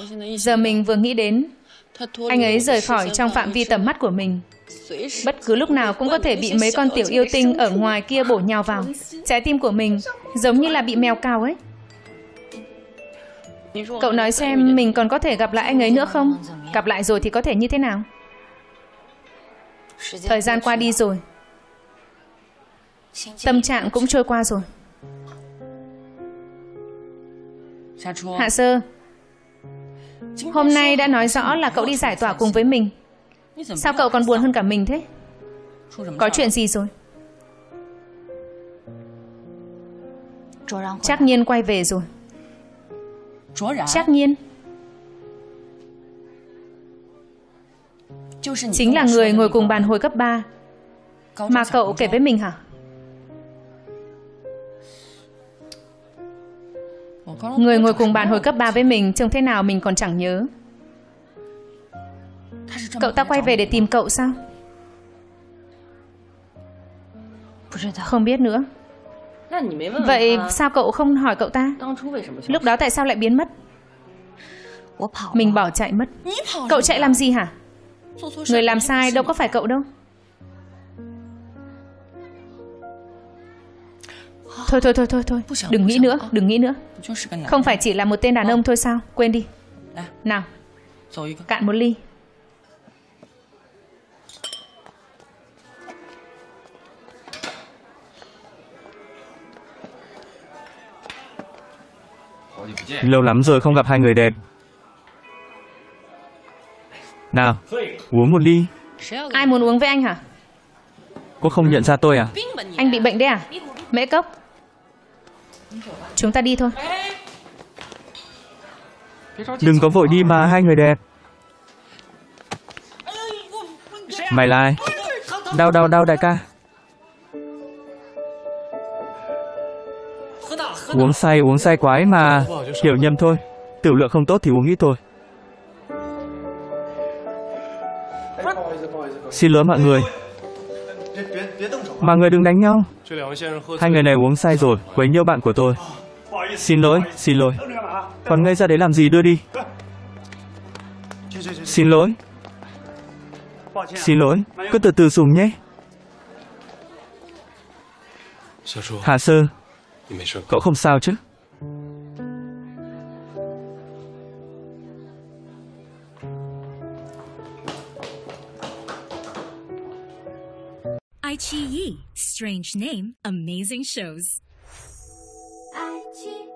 Giờ mình vừa nghĩ đến, anh ấy rời khỏi trong phạm vi tầm mắt của mình. Bất cứ lúc nào cũng có thể bị mấy con tiểu yêu tinh ở ngoài kia bổ nhào vào. Trái tim của mình giống như là bị mèo cào ấy. Cậu nói xem mình còn có thể gặp lại anh ấy nữa không? Gặp lại rồi thì có thể như thế nào? Thời gian qua đi rồi. Tâm trạng cũng trôi qua rồi. Hạ Sơ, hôm nay đã nói rõ là cậu đi giải tỏa cùng với mình. Sao cậu còn buồn hơn cả mình thế? Có chuyện gì rồi? Trác Nhiên quay về rồi. Trác Nhiên chính là người ngồi cùng bàn hồi cấp 3 mà cậu kể với mình hả? Người ngồi cùng bàn hồi cấp 3 với mình trông thế nào mình còn chẳng nhớ. Cậu ta quay về để tìm cậu sao? Không biết nữa. Vậy sao cậu không hỏi cậu ta? Lúc đó tại sao lại biến mất? Mình bỏ chạy mất. Cậu chạy làm gì hả? Người làm sai đâu có phải cậu đâu. Thôi, đừng nghĩ nữa, đừng nghĩ nữa. Không phải chỉ là một tên đàn ông thôi sao? Quên đi. Nào, cạn một ly. Lâu lắm rồi không gặp hai người đẹp. Nào, uống một ly. Ai muốn uống với anh hả? Cô không nhận ra tôi à? Anh bị bệnh đấy à? Mễ Cốc, chúng ta đi thôi. Đừng có vội đi mà, hai người đẹp. Mày là ai? Đau đại ca. Uống say quái mà. Hiểu nhầm thôi. Tiểu lượng không tốt thì uống ít thôi. Xin lỗi mọi người. Mọi người đừng đánh nhau. Hai người này uống say rồi, quấy nhiễu bạn của tôi. Xin lỗi. Còn ngây ra đấy làm gì, đưa đi. Xin lỗi, cứ từ từ dùng nhé. Hạ Sơ, cậu không sao chứ? iQIYI, strange name, amazing shows. iQIYI